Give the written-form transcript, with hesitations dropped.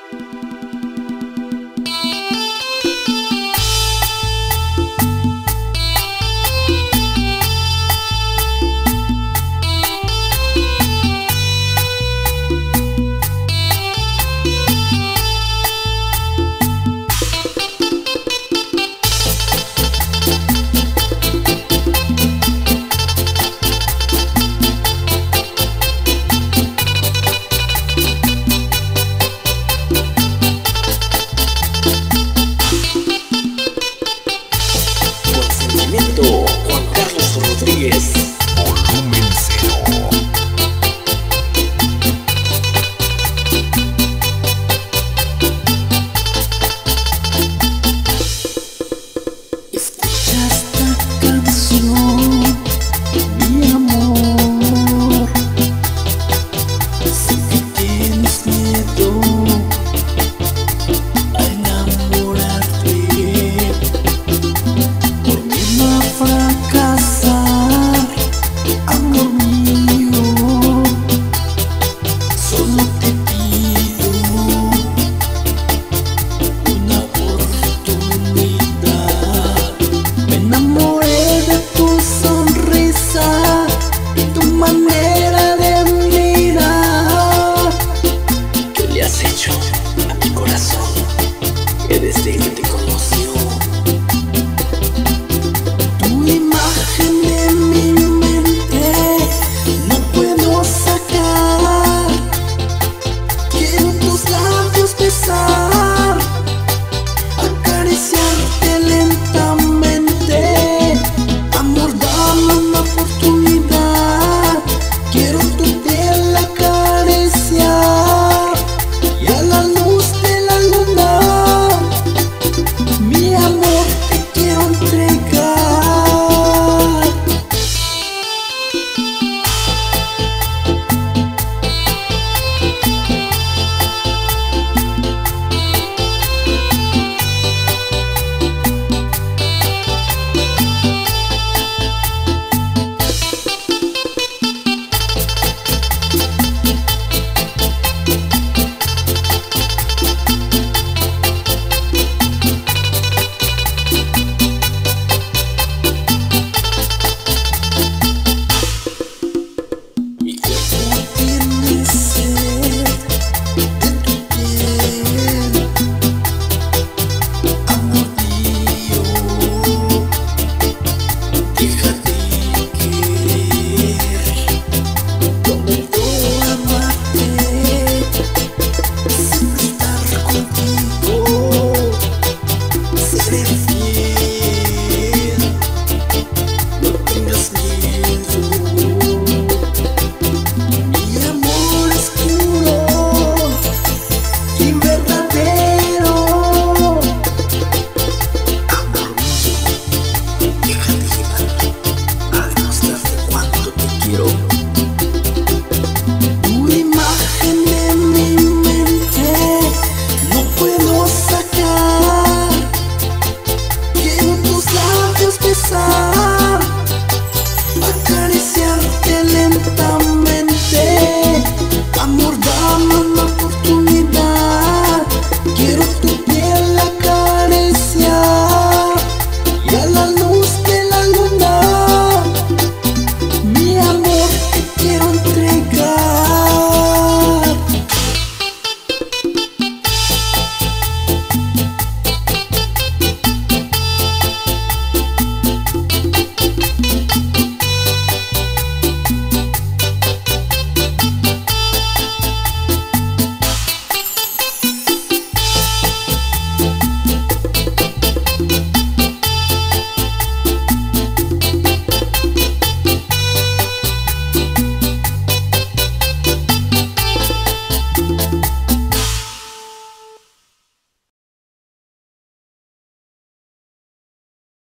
Juan Carlos Rodríguez. Volumen 0. Escucha esta canción, mi amor. Sé que tienes miedo a enamorarte, por miedo a fracasar, amor mío. Solo te pido una oportunidad. Me enamoré de tu sonrisa y tu manera de mirar. ¿Qué le has hecho a mi corazón? Que desde que te conocí